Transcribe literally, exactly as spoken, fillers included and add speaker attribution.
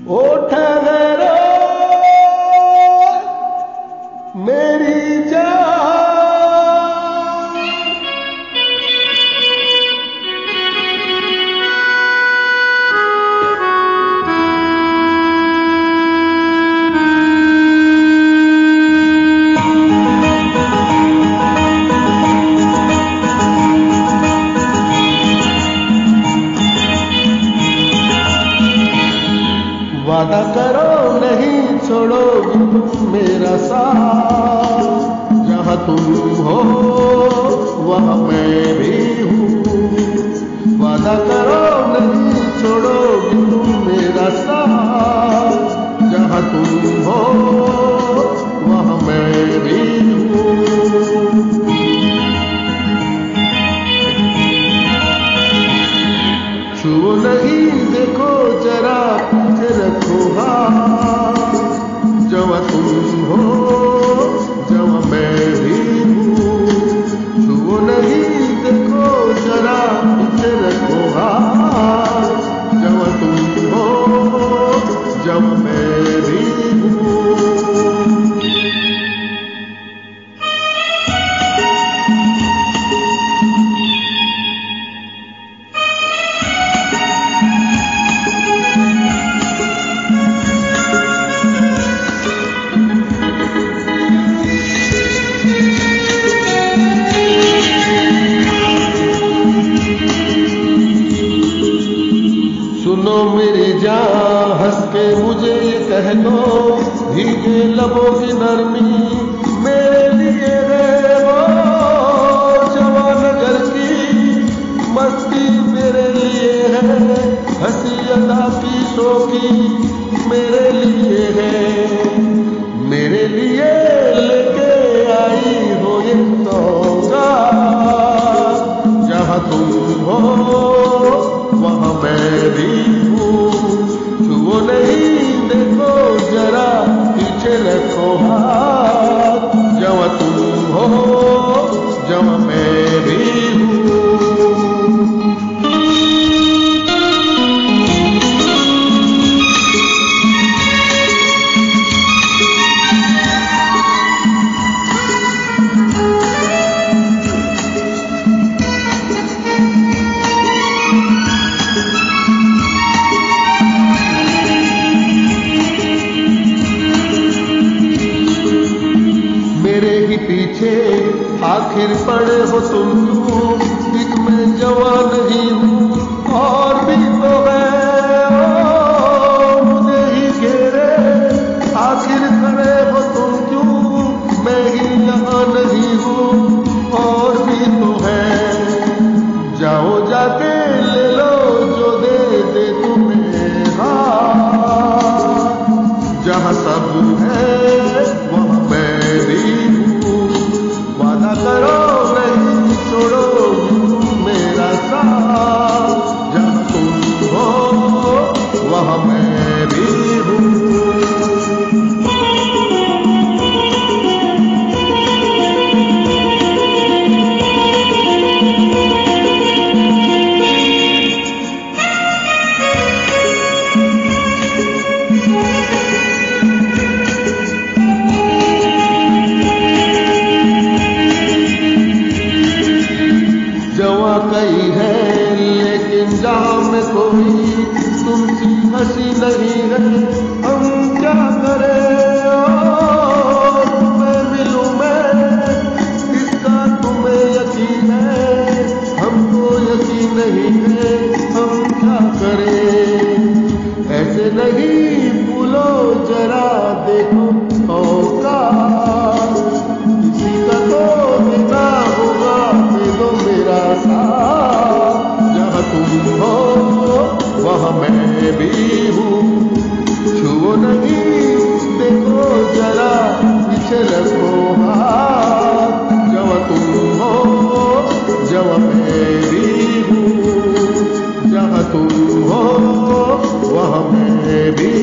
Speaker 1: ओ ठहरो मेरी जान, वादा करो नहीं छोड़ोगी तुम मेरा साथ, जहाँ तुम हो वहाँ मैं भी हूँ। वादा करो नहीं छोड़ोगी तुम मेरा साथ, जहाँ तुम हो वहाँ मैं भी हूँ। छुओ नहीं देखो जरा पीछे रखो हाथ, जहाँ तुम हो जहाँ मैं भी हूँ। छुओ नहीं देखो जरा पीछे रखो हाथ, जहाँ तुम हो जहाँ मैं भी हूँ। सुनो मेरी जान हंस के मुझे ये कह दो, भीगे लबों की नरमी मेरे लिए है वो, जवान घर की मस्ती मेरे लिए है, हंसी अदा की शोखी मेरे लिए है। मेरे लिए लेके आई हो ये सौगात, जहाँ तुम हो वहाँ मैं भी हूँ। छुओ नहीं देखो जरा पीछे रखो हाथ, जहाँ तुम हो जहाँ मैं भी हूँ। मेरे ही पीछे आखिर पड़े हो तुम क्यों, एक मैं जवान नहीं हूँ और भी तो है ओ, मुझे ही घेरे आखिर खड़े हो तुम क्यों, मैं ही यहाँ नहीं हूँ और भी तो है। जाओ जाके ले लो जो दे दे तुम्हें हाथ, जहाँ सब है वहाँ मैं भी हूँ। वादा करो नहीं छोड़ोगी मेरा साथ, जहाँ तुम हो वहाँ मैं भी हूँ। कई है लेकिन जहाँ में कोई तुमसी हंसी नहीं है, हम क्या करें और तुम्हें मिलूं मैं, इसका तुम्हें यकीन है हमको यकीन नहीं है, हम क्या करें। ऐसे नहीं भूलो जरा देखो औकात, किसी का तो देना होगा दे दो मेरा साथ, जहाँ तुम हो वहाँ मैं भी हूँ। छुओ नहीं देखो जरा पीछे रखो हाथ, जहाँ तुम हो जहाँ मैं भी हूँ। जहाँ तुम हो वहाँ मैं भी